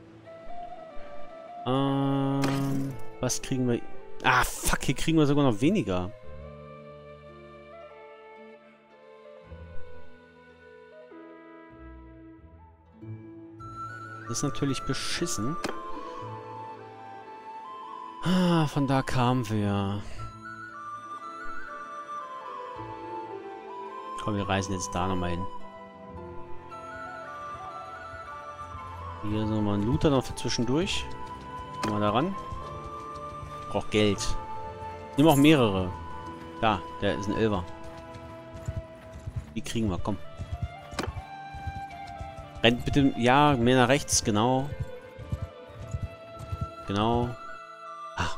Ähm, was kriegen wir... Ah, fuck, hier kriegen wir sogar noch weniger. Das ist natürlich beschissen. Ah, von da kamen wir. Komm, wir reisen jetzt da nochmal hin. Hier ist nochmal ein Looter noch für zwischendurch. Gehen wir da ran. Braucht Geld. Nimm auch mehrere. Da, der ist ein Elfer. Die kriegen wir, komm. Rennt bitte, ja, mehr nach rechts, genau. Genau. Ah.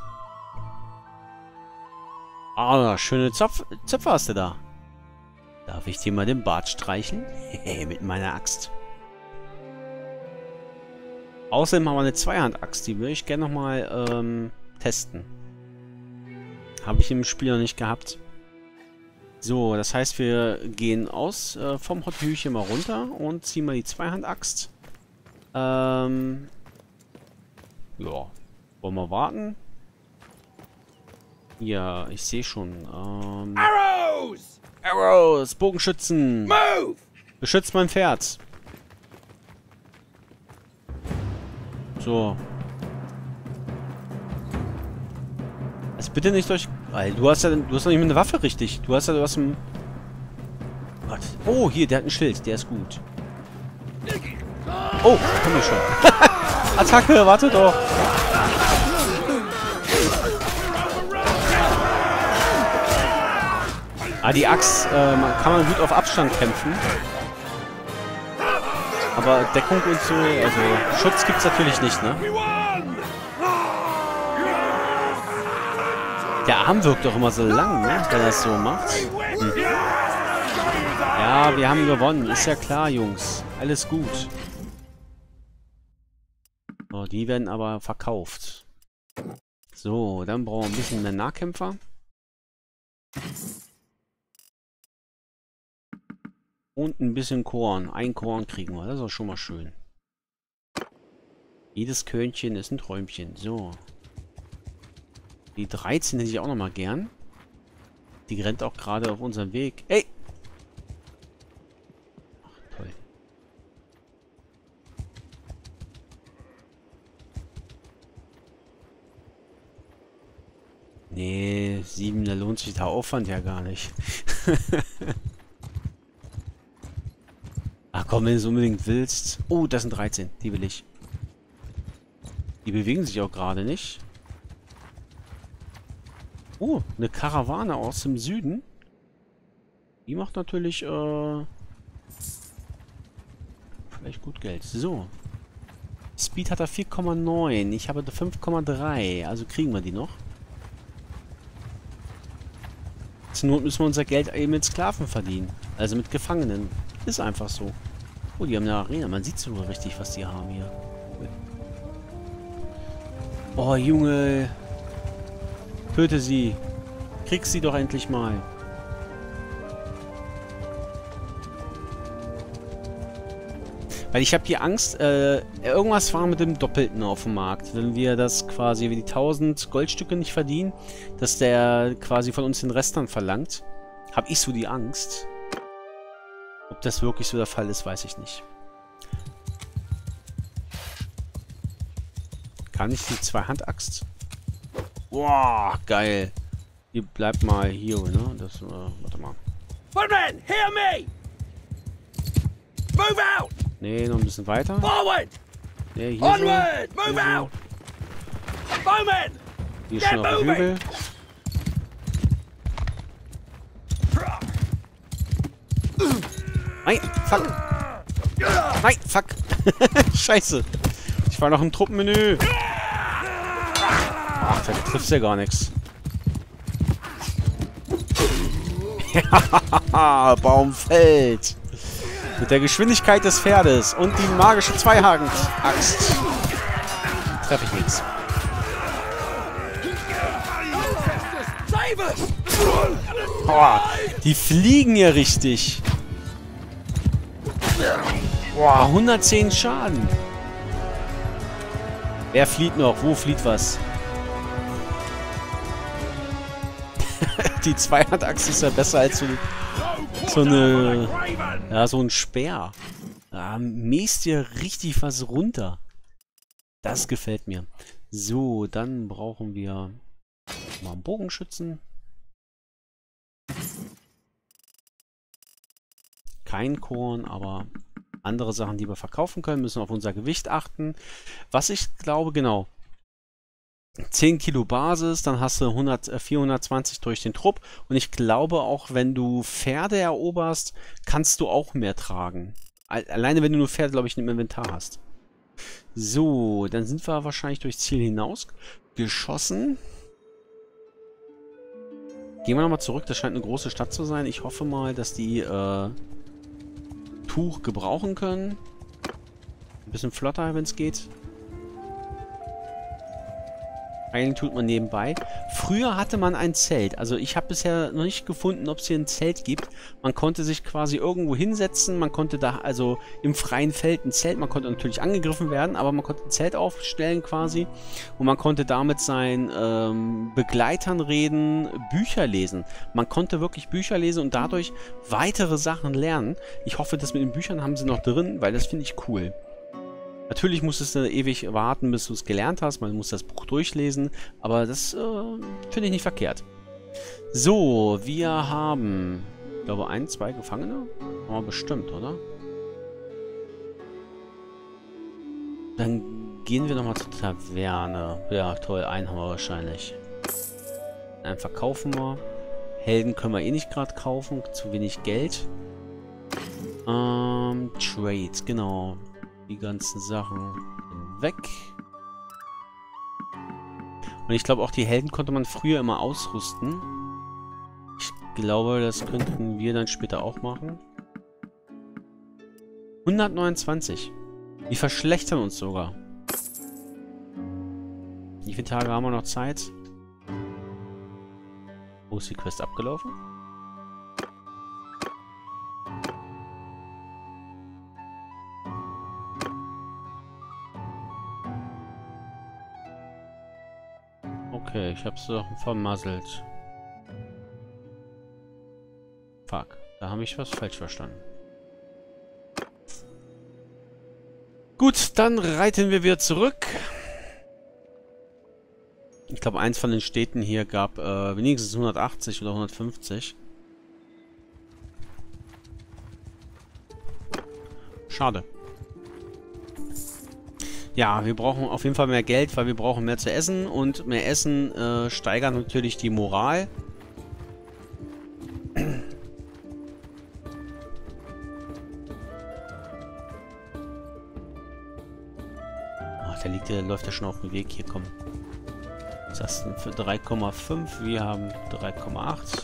Ah, schöne Zopf Zöpfe hast du da. Darf ich dir mal den Bart streichen? Hehe, mit meiner Axt. Außerdem haben wir eine Zweihand-Axt, die würde ich gerne nochmal ähm, testen. Habe ich im Spiel noch nicht gehabt. So, das heißt, wir gehen aus äh, vom Hotbüchchen mal runter und ziehen mal die Zweihand-Axt. Ähm. Ja. Wollen wir warten? Ja, ich sehe schon. Ähm, Arrows! Arrows! Bogenschützen! Move! Beschützt mein Pferd! So. Also bitte nicht durch... Alter, du hast ja... Du hast doch nicht mehr eine Waffe richtig. Du hast ja... Du hast ein... Gott. Oh, hier, der hat ein Schild. Der ist gut. Oh, komm ich schon. Attacke, warte doch. Ah, die Axt äh, man, kann man gut auf Abstand kämpfen. Aber Deckung und so, also Schutz gibt's natürlich nicht, ne? Der Arm wirkt doch immer so lang, ne? Wenn er das so macht. Hm. Ja, wir haben gewonnen. Ist ja klar, Jungs. Alles gut. So, die werden aber verkauft. So, dann brauchen wir ein bisschen mehr Nahkämpfer. Und ein bisschen Korn. Ein Korn kriegen wir. Das ist auch schon mal schön. Jedes Körnchen ist ein Träumchen. So. Die dreizehn hätte ich auch noch mal gern. Die rennt auch gerade auf unserem Weg. Ey! Ach, toll. Nee, sieben, da lohnt sich der Aufwand ja gar nicht. Ach komm, wenn du es unbedingt willst. Oh, das sind dreizehn. Die will ich. Die bewegen sich auch gerade nicht. Oh, eine Karawane aus dem Süden. Die macht natürlich, äh... vielleicht gut Geld. So. Speed hat er vier Komma neun. Ich habe fünf Komma drei. Also kriegen wir die noch. Zur Not müssen wir unser Geld eben mit Sklaven verdienen. Also mit Gefangenen. Ist einfach so. Oh, die haben eine Arena. Man sieht sogar richtig, was die haben hier. Cool. Oh, Junge. Töte sie. Krieg sie doch endlich mal. Weil ich habe hier Angst, äh, irgendwas war mit dem Doppelten auf dem Markt. Wenn wir das quasi, wie die tausend Goldstücke nicht verdienen, dass der quasi von uns den Rest dann verlangt, habe ich so die Angst. Ob das wirklich so der Fall ist, weiß ich nicht. Kann ich die Zwei-Hand-Axt? Boah, geil. Die bleibt mal hier, ne? Das, äh, warte mal. Footmen, hear me! Move out! Nee, noch ein bisschen weiter. Forward! Nee, hier Onward! so. Move Hier out! Bowmen! So. Hier ist schon auf dem Hügel. Nein, fuck. Nein, fuck. Scheiße. Ich war noch im Truppenmenü. Ach, da trifft ja gar nichts. Ja, Baum fällt. Mit der Geschwindigkeit des Pferdes und die magische Zweihand-Axt treffe ich nichts. Oh, die fliegen ja richtig. Boah, hundertzehn Schaden. Wer flieht noch? Wo flieht was? Die Zweihand-Axt ist ja besser als so, so eine... Ja, so ein Speer. Da mäst ihr richtig was runter. Das gefällt mir. So, dann brauchen wir mal einen Bogenschützen. Kein Korn, aber andere Sachen, die wir verkaufen können, müssen auf unser Gewicht achten. Was ich glaube, genau. zehn Kilo Basis, dann hast du hundert, vierhundertzwanzig durch den Trupp. Und ich glaube auch, wenn du Pferde eroberst, kannst du auch mehr tragen. Alleine wenn du nur Pferde, glaube ich, im Inventar hast. So, dann sind wir wahrscheinlich durchs Ziel hinaus geschossen. Gehen wir nochmal zurück, das scheint eine große Stadt zu sein. Ich hoffe mal, dass die äh, Tuch gebrauchen können. Ein bisschen flotter, wenn es geht. Heilen tut man nebenbei. Früher hatte man ein Zelt. Also ich habe bisher noch nicht gefunden, ob es hier ein Zelt gibt. Man konnte sich quasi irgendwo hinsetzen. Man konnte da also im freien Feld ein Zelt. Man konnte natürlich angegriffen werden, aber man konnte ein Zelt aufstellen quasi. Und man konnte damit seinen ähm, Begleitern reden, Bücher lesen. Man konnte wirklich Bücher lesen und dadurch weitere Sachen lernen. Ich hoffe, das mit den Büchern haben sie noch drin, weil das finde ich cool. Natürlich musstest du ewig warten, bis du es gelernt hast. Man muss das Buch durchlesen. Aber das äh, finde ich nicht verkehrt. So, wir haben, ich glaube, ein, zwei Gefangene. Haben wir bestimmt, oder? Dann gehen wir nochmal zur Taverne. Ja, toll, einen haben wir wahrscheinlich. Einen verkaufen wir. Helden können wir eh nicht gerade kaufen. Zu wenig Geld. Ähm, Trades, genau. Die ganzen Sachen weg. Und ich glaube auch die Helden konnte man früher immer ausrüsten. Ich glaube, das könnten wir dann später auch machen. hundertneunundzwanzig. Die verschlechtern uns sogar. Wie viele Tage haben wir noch Zeit? Wo ist die Quest abgelaufen? Okay, ich hab's doch vermasselt. Fuck, da habe ich was falsch verstanden. Gut, dann reiten wir wieder zurück. Ich glaube, eins von den Städten hier gab äh, wenigstens hundertachtzig oder hundertfünfzig. Schade. Ja, wir brauchen auf jeden Fall mehr Geld, weil wir brauchen mehr zu essen. Und mehr Essen äh, steigert natürlich die Moral. Ach, der liegt, der läuft ja schon auf dem Weg. Hier, komm. Was hast du denn für drei Komma fünf? Wir haben drei Komma acht.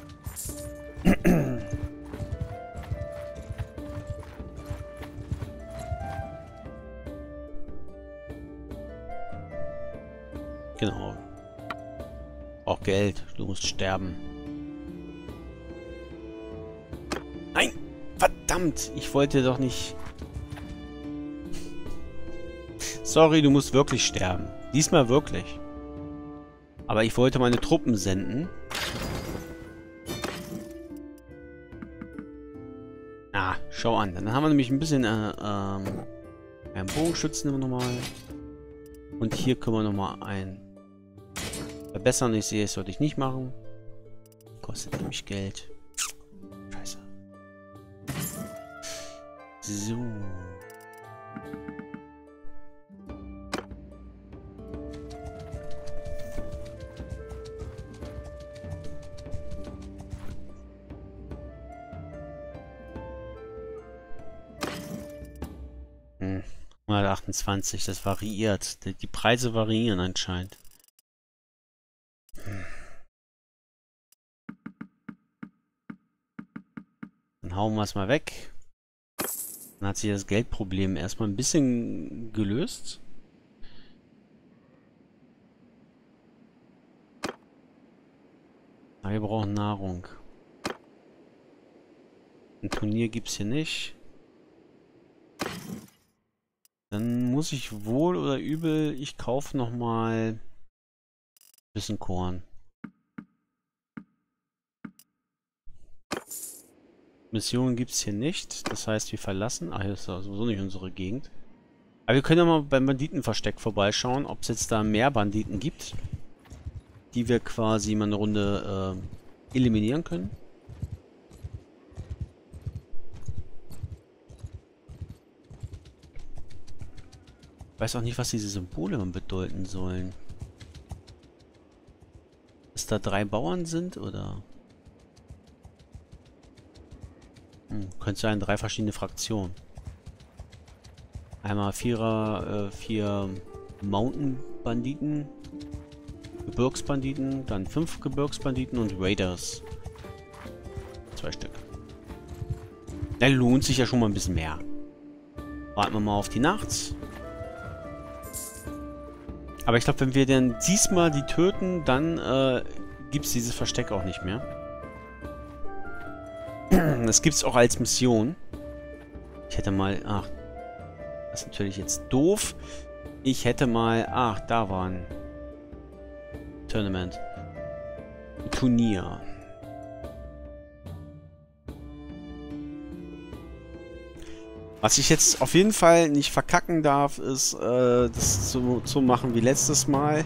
Genau. Auch Geld. Du musst sterben. Nein! Verdammt! Ich wollte doch nicht... Sorry, du musst wirklich sterben. Diesmal wirklich. Aber ich wollte meine Truppen senden. Ah, schau an. Dann haben wir nämlich ein bisschen... Äh, ähm, einen Bogenschützen nehmen wir nochmal. Und hier können wir nochmal ein... verbessern. Ich sehe, das sollte ich nicht machen. Kostet nämlich Geld. Scheiße. So. Hm. hundertachtundzwanzig, das variiert. Die, die Preise variieren anscheinend. Hm. Dann hauen wir es mal weg. Dann hat sich das Geldproblem erstmal ein bisschen gelöst. Aber wir brauchen Nahrung. Ein Turnier gibt es hier nicht. Dann muss ich wohl oder übel, ich kaufe nochmal ein bisschen Korn. Missionen gibt es hier nicht. Das heißt, wir verlassen. Ach, das ist sowieso nicht unsere Gegend. Aber wir können ja mal beim Banditenversteck vorbeischauen, ob es jetzt da mehr Banditen gibt, die wir quasi mal eine Runde äh, eliminieren können. Ich weiß auch nicht, was diese Symbole bedeuten sollen. Dass da drei Bauern sind, oder? Hm, könnte sein, drei verschiedene Fraktionen. Einmal Vierer, äh, vier Mountain-Banditen, Gebirgsbanditen, dann fünf Gebirgsbanditen und Raiders. Zwei Stück. Da lohnt sich ja schon mal ein bisschen mehr. Warten wir mal auf die Nacht. Aber ich glaube, wenn wir dann diesmal die töten, dann äh, gibt es dieses Versteck auch nicht mehr. Das gibt es auch als Mission. Ich hätte mal... Ach, das ist natürlich jetzt doof. Ich hätte mal... Ach, da war ein Tournament. Ein Turnier. Was ich jetzt auf jeden Fall nicht verkacken darf, ist, äh, das zu, zu machen wie letztes Mal.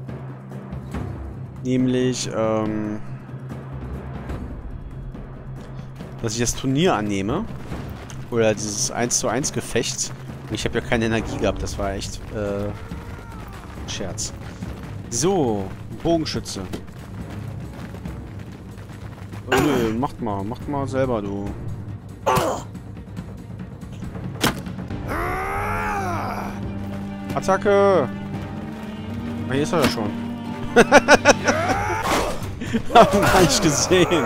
Nämlich, ähm, dass ich das Turnier annehme. Oder dieses eins zu eins Gefecht. Und ich habe ja keine Energie gehabt, das war echt, äh, Scherz. So, Bogenschütze. Oh, nö, macht mal, macht mal selber, du. Attacke! Ah, hier ist er ja schon. Hab ihn gar nicht gesehen.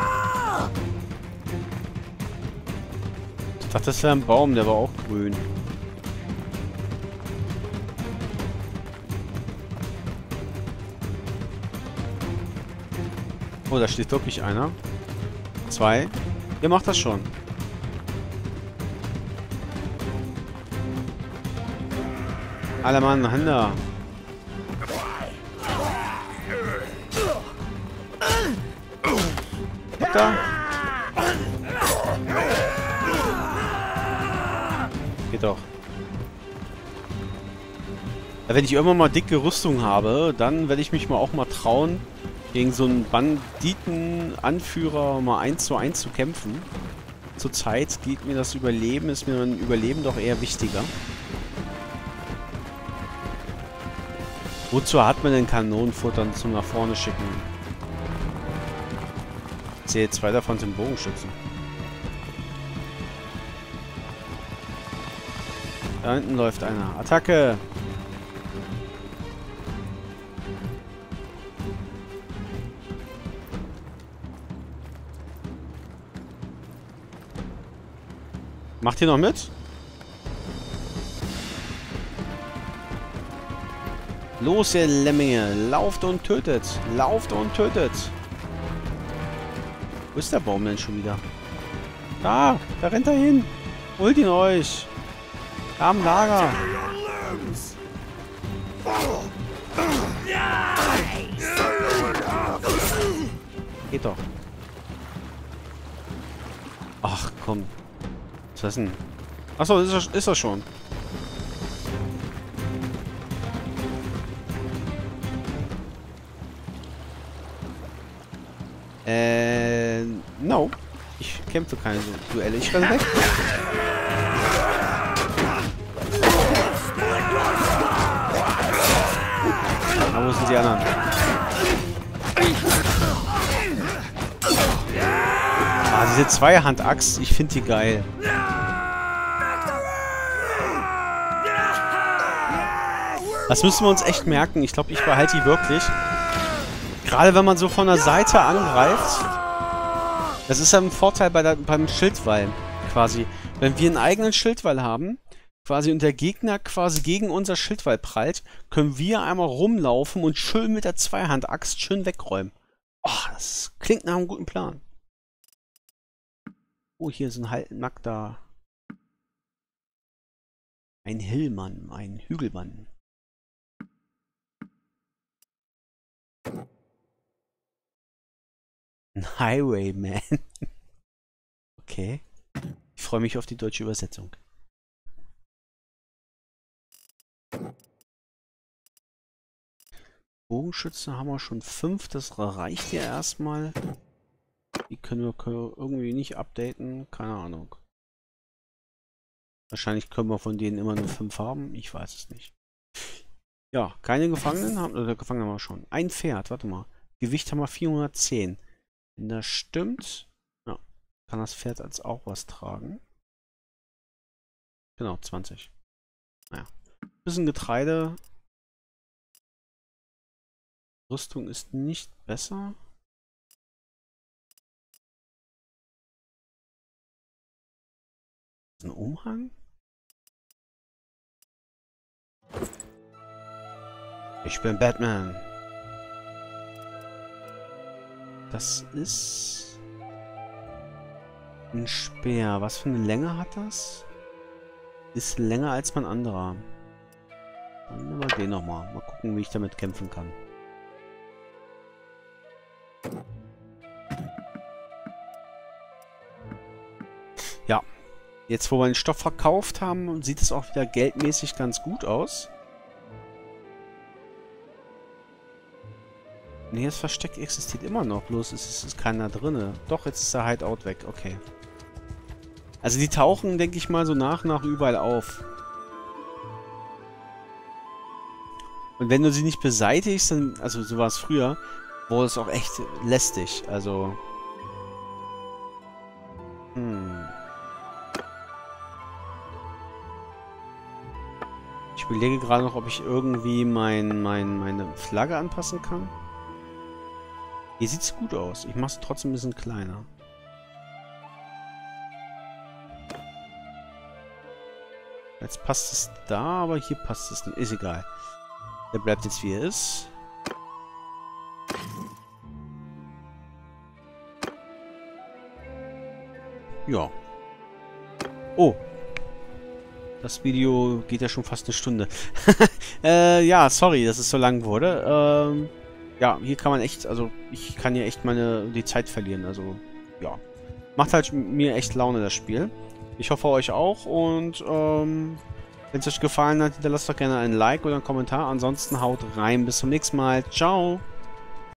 Ich dachte, das wäre ein Baum, der war auch grün. Oh, da steht wirklich einer. Zwei. Ihr macht das schon. Alle Mann, Hände. Da. Geht doch. Wenn ich irgendwann mal dicke Rüstung habe, dann werde ich mich mal auch mal trauen, gegen so einen Banditen-Anführer mal eins zu eins zu kämpfen. Zurzeit geht mir das Überleben, ist mir ein Überleben doch eher wichtiger. Wozu hat man denn Kanonenfutter zum nach vorne schicken? Ich sehe zwei davon sind Bogenschützen. Da hinten läuft einer. Attacke! Macht ihr noch mit? Los, ihr Lemminge! Lauft und tötet! Lauft und tötet! Wo ist der Baum denn schon wieder? Da! Da rennt er hin! Holt ihn euch! Da am Lager! Geht doch! Ach, komm! Was ist das denn? Achso, ist er, ist er schon. Äh, no. Ich kämpfe keine Duelle. Ich renne weg. Na, wo sind die anderen? Ah, diese Zweihand-Axt, ich finde die geil. Das müssen wir uns echt merken. Ich glaube, ich behalte die wirklich. Gerade wenn man so von der Seite angreift. Das ist ja ein Vorteil bei der, beim Schildwall, quasi. Wenn wir einen eigenen Schildwall haben, quasi und der Gegner quasi gegen unser Schildwall prallt, können wir einmal rumlaufen und schön mit der Zweihand-Axt schön wegräumen. Oh, das klingt nach einem guten Plan. Oh, hier ist ein halbnackter... Ein Hillmann, ein Hügelmann. Ein Highwayman. Okay. Ich freue mich auf die deutsche Übersetzung. Bogenschützen haben wir schon fünf. Das reicht ja erstmal. Die können wir, können wir irgendwie nicht updaten. Keine Ahnung. Wahrscheinlich können wir von denen immer nur fünf haben. Ich weiß es nicht. Ja, keine Gefangenen haben. Oder Gefangene haben wir schon. Ein Pferd, warte mal. Gewicht haben wir vierhundertzehn. Wenn das stimmt, ja, kann das Pferd als auch was tragen. Genau, zwanzig. Naja. Bisschen Getreide. Rüstung ist nicht besser. Ein Umhang? Ich bin Batman. Das ist ein Speer. Was für eine Länge hat das? Ist länger als mein anderer. Dann nehmen wir den nochmal. Mal gucken, wie ich damit kämpfen kann. Ja. Jetzt, wo wir den Stoff verkauft haben, sieht es auch wieder geldmäßig ganz gut aus. Nee, das Versteck existiert immer noch, bloß es ist keiner drinne. Doch, jetzt ist der Hideout weg, okay. Also die tauchen, denke ich mal, so nach und nach überall auf. Und wenn du sie nicht beseitigst, dann, also so war es früher, wurde es auch echt lästig, also... Hm... Ich überlege gerade noch, ob ich irgendwie mein, mein, meine Flagge anpassen kann. Hier sieht es gut aus. Ich mache es trotzdem ein bisschen kleiner. Jetzt passt es da, aber hier passt es nicht. Ist egal. Der bleibt jetzt wie er ist. Ja. Oh. Das Video geht ja schon fast eine Stunde. äh, ja, sorry, dass es so lang wurde. Ähm... Ja, hier kann man echt, also ich kann hier echt meine die Zeit verlieren, also ja. Macht halt mir echt Laune, das Spiel. Ich hoffe euch auch und ähm, wenn es euch gefallen hat, hinterlasst doch gerne ein Like oder einen Kommentar. Ansonsten haut rein, bis zum nächsten Mal. Ciao!